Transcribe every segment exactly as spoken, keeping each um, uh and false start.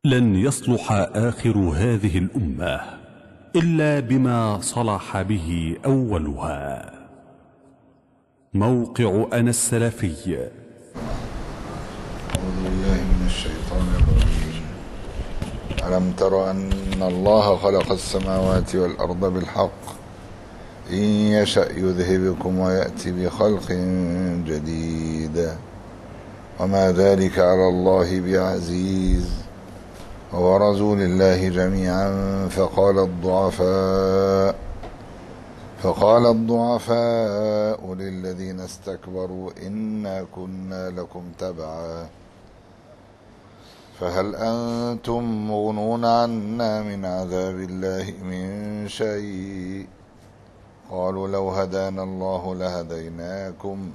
لن يصلح آخر هذه الأمة إلا بما صلح به أولها. موقع أنا السلفي. أعوذ بالله من الشيطان الرجيم. ألم تر أن الله خلق السماوات والأرض بالحق إن يشأ يذهبكم ويأتي بخلق جديد وما ذلك على الله بعزيز. وبرزوا لله جميعا فقال الضعفاء فقال الضعفاء للذين استكبروا إنا كنا لكم تبعا فهل أنتم مغنون عنا من عذاب الله من شيء قالوا لو هدانا الله لهديناكم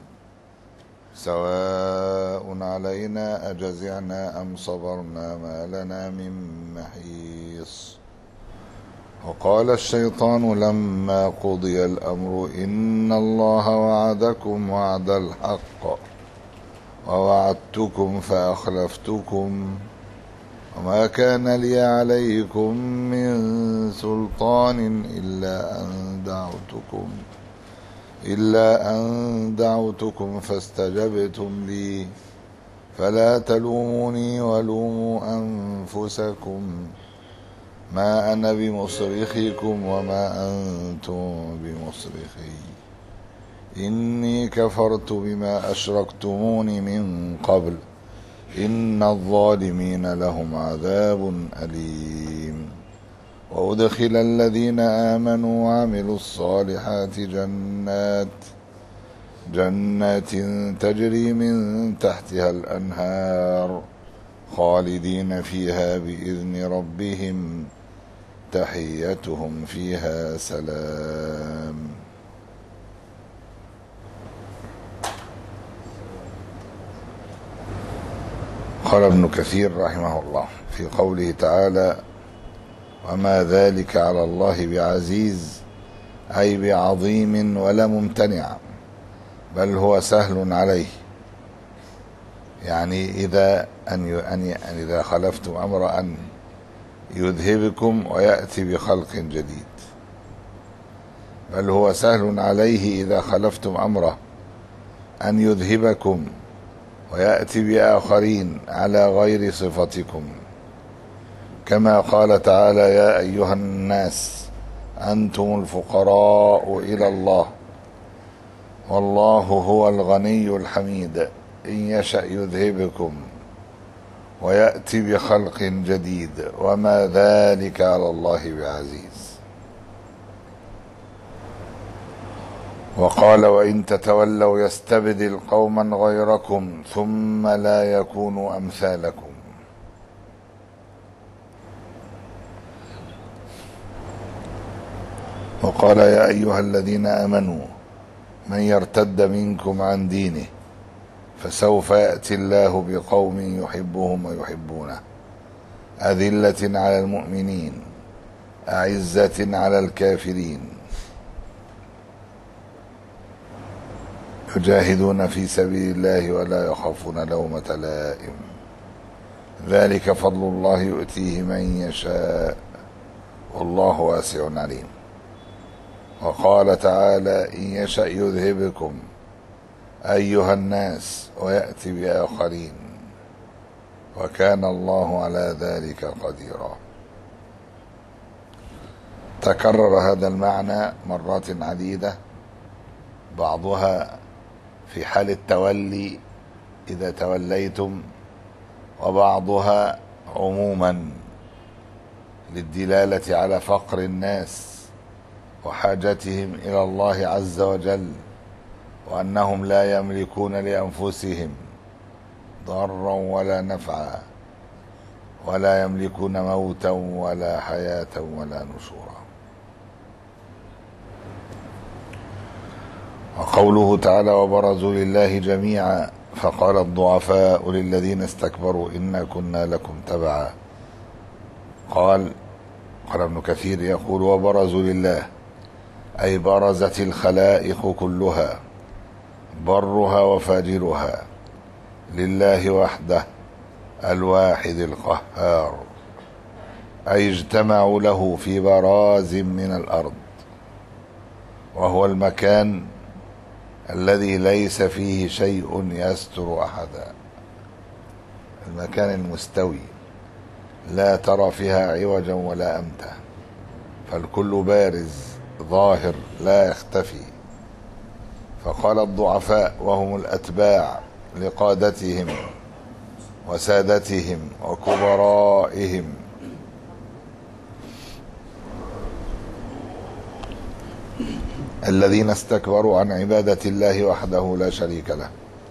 سواء علينا أجزعنا أم صبرنا ما لنا من محيص. وقال الشيطان لما قضي الأمر إن الله وعدكم وعد الحق ووعدتكم فأخلفتكم وما كان لي عليكم من سلطان إلا أن دعوتكم إلا أن دعوتكم فاستجبتم لي فلا تلوموني ولوموا أنفسكم ما أنا بمصرخكم وما أنتم بمصرخي إني كفرت بما أشركتمون من قبل إن الظالمين لهم عذاب أليم. وأدخل الذين آمنوا وعملوا الصالحات جنات جنات تجري من تحتها الأنهار خالدين فيها بإذن ربهم تحيتهم فيها سلام. قال ابن كثير رحمه الله في قوله تعالى وما ذلك على الله بعزيز أي بعظيم ولا ممتنع بل هو سهل عليه، يعني إذا أن أن إذا خلفتم أمر أن يذهبكم ويأتي بخلق جديد، بل هو سهل عليه إذا خلفتم أمره أن يذهبكم ويأتي بآخرين على غير صفتكم، كما قال تعالى يا أيها الناس أنتم الفقراء إلى الله والله هو الغني الحميد إن يشأ يذهبكم ويأتي بخلق جديد وما ذلك على الله بعزيز. وقال وإن تتولوا يستبدل قوما غيركم ثم لا يكونوا أمثالكم. وقال يا أيها الذين آمنوا من يرتد منكم عن دينه فسوف يأتي الله بقوم يحبهم ويحبونه أذلة على المؤمنين أعزة على الكافرين يجاهدون في سبيل الله ولا يخافون لومة لائم ذلك فضل الله يؤتيه من يشاء والله واسع عليم. وقال تعالى إن يشأ يذهبكم أيها الناس ويأتي بآخرين وكان الله على ذلك قديرا. تكرر هذا المعنى مرات عديدة، بعضها في حال التولي إذا توليتم، وبعضها عموما للدلالة على فقر الناس وحاجتهم إلى الله عز وجل وأنهم لا يملكون لأنفسهم ضرا ولا نفعا ولا يملكون موتا ولا حياة ولا نشورا. وقوله تعالى وبرزوا لله جميعا فقال الضعفاء للذين استكبروا إنا كنا لكم تبعا. قال قال ابن كثير يقول وبرزوا لله أي برزت الخلائق كلها برها وفاجرها لله وحده الواحد القهار أي اجتمعوا له في براز من الأرض، وهو المكان الذي ليس فيه شيء يستر أحدا، المكان المستوي لا ترى فيها عوجا ولا أمتا، فالكل بارز ظاهر لا يختفي. فقال الضعفاء وهم الأتباع لقادتهم وسادتهم وكبرائهم الذين استكبروا عن عبادة الله وحده لا شريك له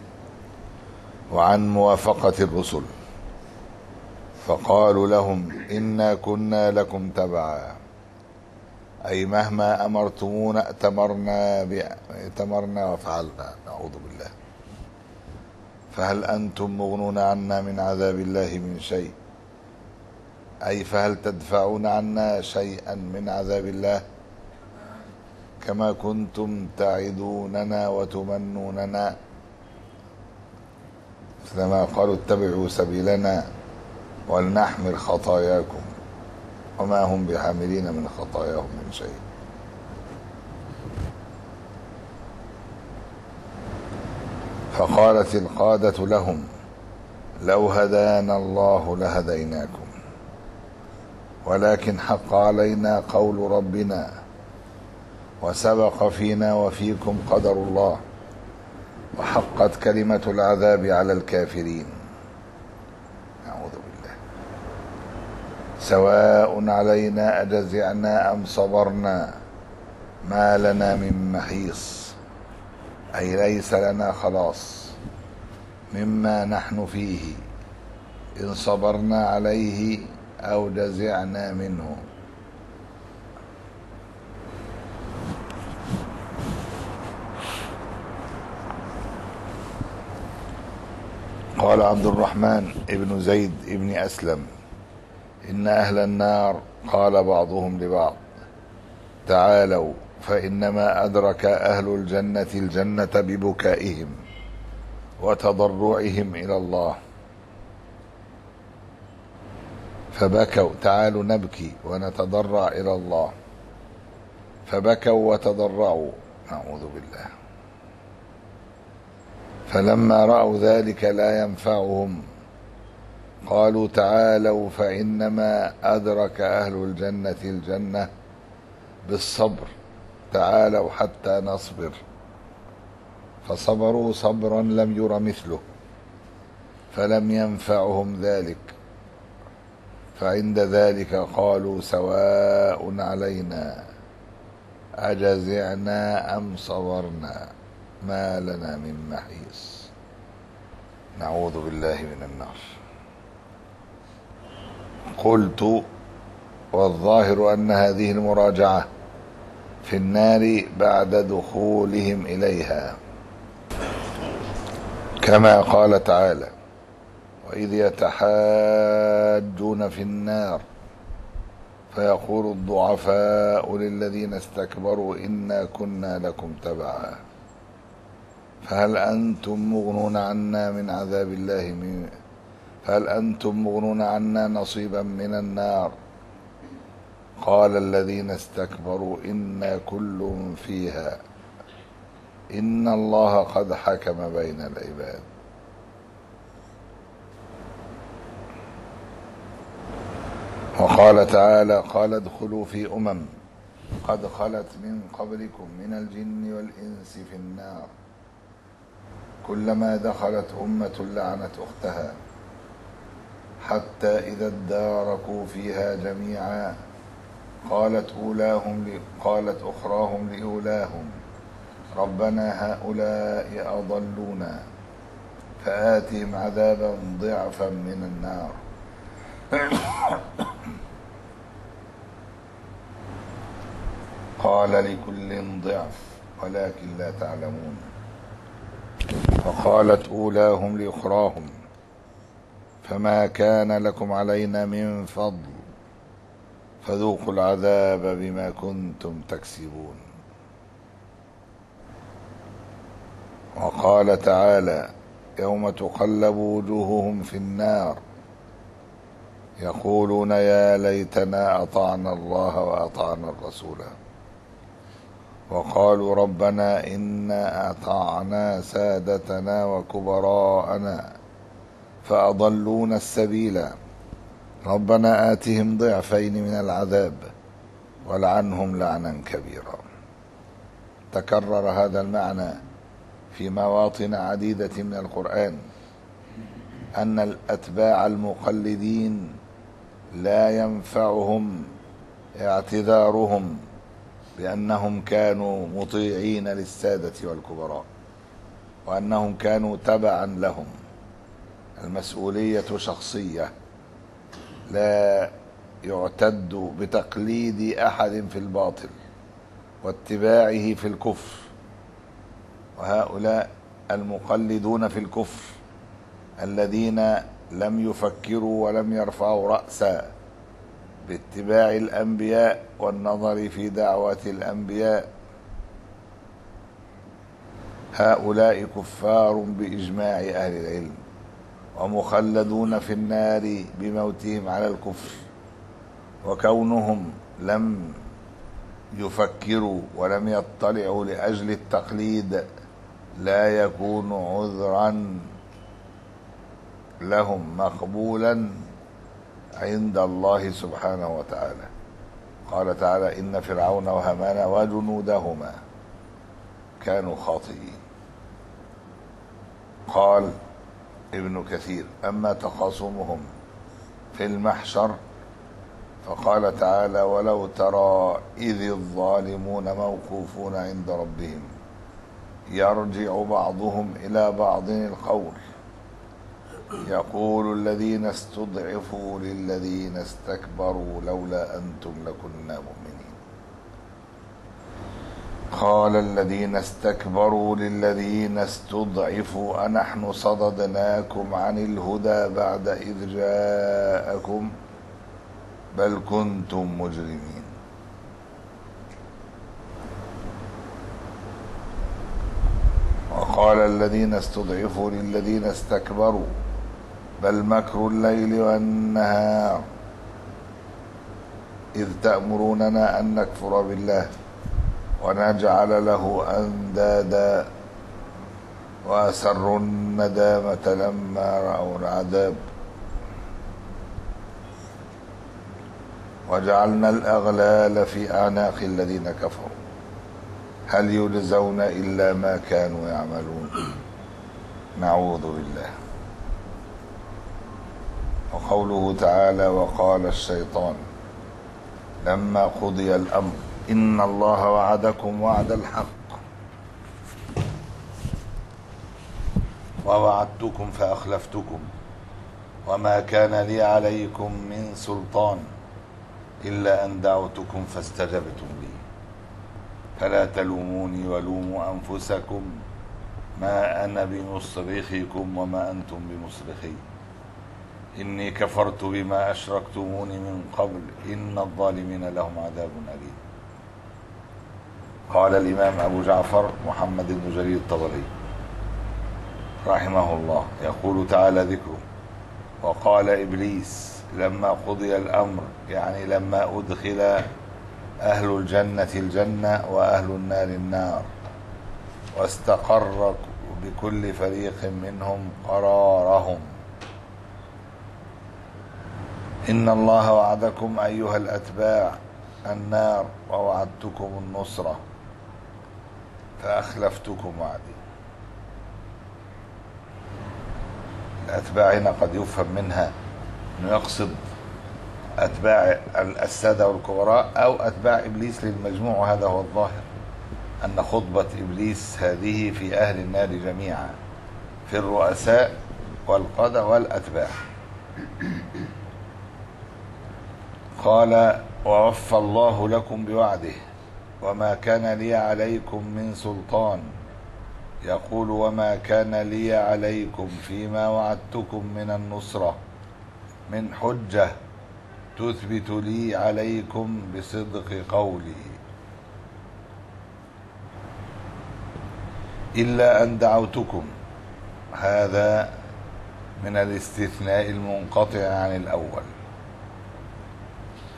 وعن موافقة الرسل، فقالوا لهم إنا كنا لكم تبعا، أي مهما أمرتمونا ائتمرنا ائتمرنا وفعلنا، نعوذ بالله. فهل أنتم مغنون عنا من عذاب الله من شيء، أي فهل تدفعون عنا شيئا من عذاب الله كما كنتم تعدوننا وتمنوننا، مثلما قالوا اتبعوا سبيلنا ولنحمل خطاياكم وما هم بحاملين من خطاياهم من شيء. فقالت القادة لهم لو هدانا الله لهديناكم ولكن حق علينا قول ربنا وسبق فينا وفيكم قدر الله وحقت كلمة العذاب على الكافرين، نعوذ بالله. سواء علينا أجزعنا أم صبرنا ما لنا من محيص، أي ليس لنا خلاص مما نحن فيه إن صبرنا عليه أو جزعنا منه. قال عبد الرحمن ابن زيد ابن أسلم إن أهل النار قال بعضهم لبعض تعالوا فإنما أدرك أهل الجنة الجنة ببكائهم وتضرعهم إلى الله، فبكوا، تعالوا نبكي ونتضرع إلى الله، فبكوا وتضرعوا، نعوذ بالله. فلما رأوا ذلك لا ينفعهم قالوا تعالوا فإنما أدرك أهل الجنة الجنة بالصبر، تعالوا حتى نصبر، فصبروا صبرا لم ير مثله فلم ينفعهم ذلك، فعند ذلك قالوا سواء علينا أجزعنا أم صبرنا ما لنا من محيص، نعوذ بالله من النار. قلت والظاهر أن هذه المراجعة في النار بعد دخولهم إليها، كما قال تعالى وإذ يتحاجون في النار فيقول الضعفاء للذين استكبروا إنا كنا لكم تبعا فهل أنتم مغنون عنا من عذاب الله من فهل أنتم مغنون عنا نصيبا من النار، قال الذين استكبروا إنا كل فيها إن الله قد حكم بين العباد. وقال تعالى قال ادخلوا في أمم قد خلت من قبلكم من الجن والإنس في النار كلما دخلت أمة لعنت أختها حتى إذا اداركوا فيها جميعا قالت أولاهم قالت أخراهم لأولاهم ربنا هؤلاء أضلونا فآتهم عذابا ضعفا من النار قال لكل ضعف ولكن لا تعلمون. فقالت أولاهم لأخراهم فما كان لكم علينا من فضل فذوقوا العذاب بما كنتم تكسبون. وقال تعالى يوم تقلب وجوههم في النار يقولون يا ليتنا أطعنا الله وأطعنا الرسول وقالوا ربنا إنا أطعنا سادتنا وكبراءنا فأضلونا السبيل ربنا آتهم ضعفين من العذاب ولعنهم لعنا كبيرا. تكرر هذا المعنى في مواطن عديدة من القرآن، أن الأتباع المقلدين لا ينفعهم اعتذارهم بأنهم كانوا مطيعين للسادة والكبراء وأنهم كانوا تبعا لهم. المسؤولية شخصية، لا يعتد بتقليد أحد في الباطل واتباعه في الكفر. وهؤلاء المقلدون في الكفر الذين لم يفكروا ولم يرفعوا رأسا باتباع الأنبياء والنظر في دعوة الأنبياء، هؤلاء كفار بإجماع أهل العلم ومخلدون في النار بموتهم على الكفر. وكونهم لم يفكروا ولم يطلعوا لأجل التقليد لا يكون عذرا لهم مقبولا عند الله سبحانه وتعالى. قال تعالى إن فرعون وهامان وجنودهما كانوا خاطئين. قال ابن كثير أما تخاصمهم في المحشر فقال تعالى ولو ترى إذ الظالمون موقوفون عند ربهم يرجع بعضهم إلى بعض القول يقول الذين استضعفوا للذين استكبروا لولا أنتم لكنا مؤمنين. قال الذين استكبروا للذين استضعفوا أنحن صددناكم عن الهدى بعد إذ جاءكم بل كنتم مجرمين. وقال الذين استضعفوا للذين استكبروا بل مكر الليل والنهار إذ تأمروننا أن نكفر بالله ونجعل له أندادا وأسروا الندامة لما رأوا العذاب وجعلنا الأغلال في أعناق الذين كفروا هل يجزون إلا ما كانوا يعملون. نعوذ بالله. وقوله تعالى وقال الشيطان لما قضي الأمر إن الله وعدكم وعد الحق ووعدتكم فأخلفتكم وما كان لي عليكم من سلطان إلا أن دعوتكم فاستجبتم لي فلا تلوموني ولوموا أنفسكم ما أنا بمصرخكم وما أنتم بمصرخي إني كفرت بما أشركتموني من قبل إن الظالمين لهم عذاب أليم. قال الإمام أبو جعفر محمد بن جرير الطبري رحمه الله يقول تعالى ذكره وقال إبليس لما قضي الأمر يعني لما أدخل أهل الجنة الجنة وأهل النار النار واستقر بكل فريق منهم قرارهم إن الله وعدكم أيها الأتباع النار ووعدتكم النصرة فأخلفتكم وعدي. الأتباع هنا قد يفهم منها أنه يقصد أتباع السادة والكبراء أو أتباع إبليس للمجموع، وهذا هو الظاهر أن خطبة إبليس هذه في أهل النار جميعا في الرؤساء والقادة والأتباع. قال ووفى الله لكم بوعده وما كان لي عليكم من سلطان يقول وما كان لي عليكم فيما وعدتكم من النصرة من حجة تثبت لي عليكم بصدق قولي إلا أن دعوتكم. هذا من الاستثناء المنقطع عن الأول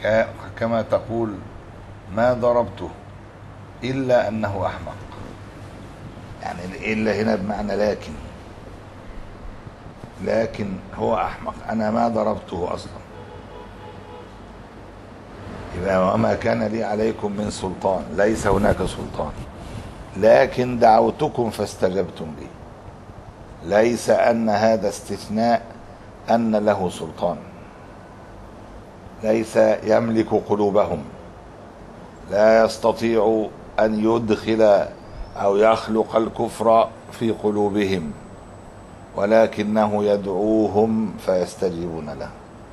كما تقول ما ضربته إلا أنه أحمق، يعني إلا هنا بمعنى لكن، لكن هو أحمق، أنا ما ضربته أصلا. يبقى وما كان لي عليكم من سلطان، ليس هناك سلطان، لكن دعوتكم فاستجبتم لي. ليس أن هذا استثناء أن له سلطان، ليس يملك قلوبهم، لا يستطيع أن يدخل أو يخلق الكفر في قلوبهم، ولكنه يدعوهم فيستجيبون له.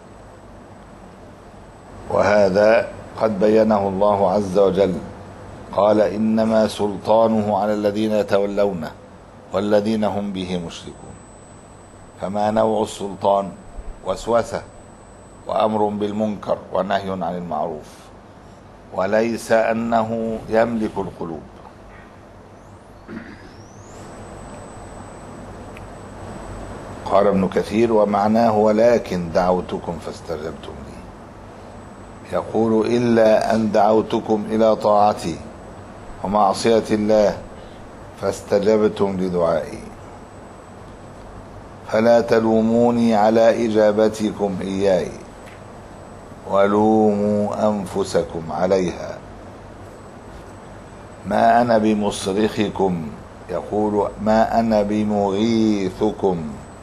وهذا قد بينه الله عز وجل، قال إنما سلطانه على الذين يتولونه والذين هم به مشركون. فما نوع السلطان؟ وسوسة وأمر بالمنكر ونهي عن المعروف، وليس أنه يملك القلوب. قال ابن كثير ومعناه ولكن دعوتكم فاستجبتم لي، يقول إلا أن دعوتكم إلى طاعتي ومعصية الله فاستجبتم لدعائي، فلا تلوموني على إجابتكم إياي ولوموا أنفسكم عليها، ما أنا بمصرخكم، يقول ما أنا بمغيثكم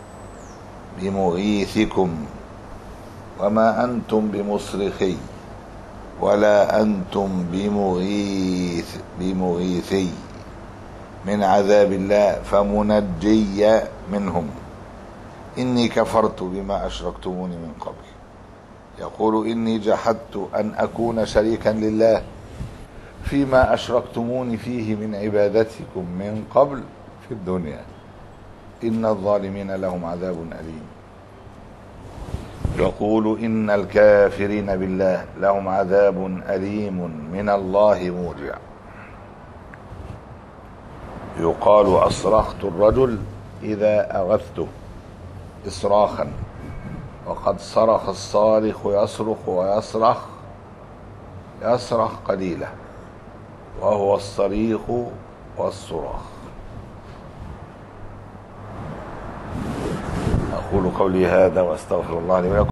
بمغيثكم وما أنتم بمصرخي ولا أنتم بمغيث بمغيثي من عذاب الله فمنجي منهم، إني كفرت بما أشركتموني من قبل. يقول إني جحدت أن أكون شريكا لله فيما أشركتموني فيه من عبادتكم من قبل في الدنيا، إن الظالمين لهم عذاب أليم. يقول إن الكافرين بالله لهم عذاب أليم من الله موجع. يقال أصرخت الرجل إذا أغثته إصراخا، وقد صرخ الصارخ يصرخ ويصرخ يصرخ قليلا، وهو الصريخ والصراخ. أقول قولي هذا وأستغفر الله لي ولكم.